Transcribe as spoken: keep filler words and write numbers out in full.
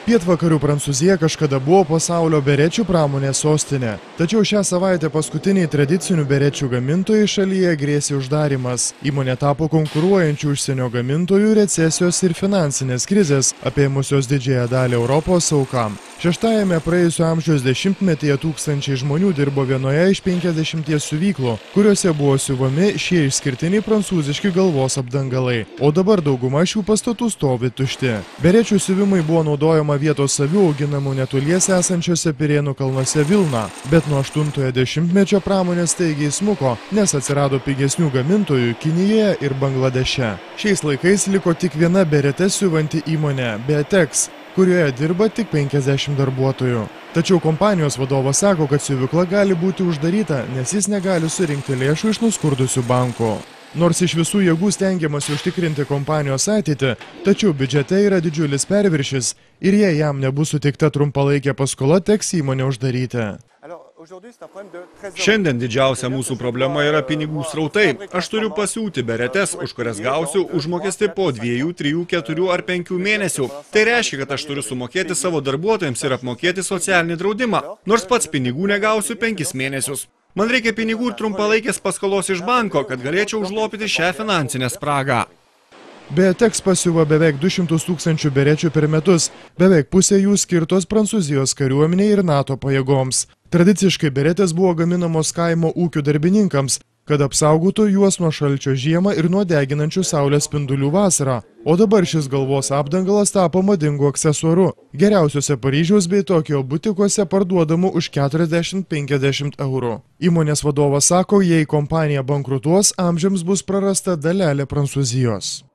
Pietvakarių Prancūzija kažkada buvo pasaulio berečių pramonės sostinė. Tačiau šią savaitę paskutiniai tradicinių berečių gamintojai šalyje grėsė uždarimas. Įmonė tapo konkuruojančių užsienio gamintojų recesijos ir finansinės krizės, apėmusios didžiąją dalį Europos auka. Šeštajame praėjusio amžiaus dešimtmetyje tūkstančiai žmonių dirbo vienoje iš penkiasdešimties siuvyklų, kuriuose buvo siuvami šie išskirtiniai prancūziški galvos apdangalai, o dabar dauguma šių pastatų stovi tušti. Berečių siuvimai buvo naudojama vietos savių auginamų netoliese esančiose Pirėnų kalnuose vilna, bet nuo aštuntojo dešimtmečio pramonės staigiai smuko, nes atsirado pigesnių gamintojų Kinijoje ir Bangladeše. Šiais laikais liko tik viena berete siuvanti įmonė – Beatex, kurioje dirba tik penkiasdešimt darbuotojų. Tačiau kompanijos vadovas sako, kad siuvykla gali būti uždaryta, nes jis negali surinkti lėšų iš nuskurdusių bankų. Nors iš visų jėgų stengiamasi užtikrinti kompanijos ateitį, tačiau biudžete yra didžiulis perviršis ir jei jam nebus suteikta trumpalaikė paskola, teks įmonę uždaryti. Šiandien didžiausia mūsų problema yra pinigų srautai. Aš turiu pasiūti beretes, už kurias gausiu užmokestį po dviejų, trijų, keturių ar penkių mėnesių. Tai reiškia, kad aš turiu sumokėti savo darbuotojams ir apmokėti socialinį draudimą, nors pats pinigų negausiu penkis mėnesius. Man reikia pinigų ir trumpalaikės paskolos iš banko, kad galėčiau užlopyti šią finansinę spragą. Beatex pasiuva beveik du šimtus tūkstančių berečių per metus, beveik pusė jų skirtos Prancūzijos kariuomeniai ir NATO pajėgoms. Tradiciškai beretės buvo gaminamos kaimo ūkių darbininkams, kad apsaugotų juos nuo šalčio žiemą ir nuo deginančių saulės spindulių vasarą. O dabar šis galvos apdangalas tapo madingu aksesuaru. Geriausiuose Paryžiaus bei Tokijo butikuose parduodamu už keturiasdešimt penkiasdešimt eurų. Įmonės vadovas sako, jei kompanija bankrutuos, amžiams bus prarasta dalelė Prancūzijos.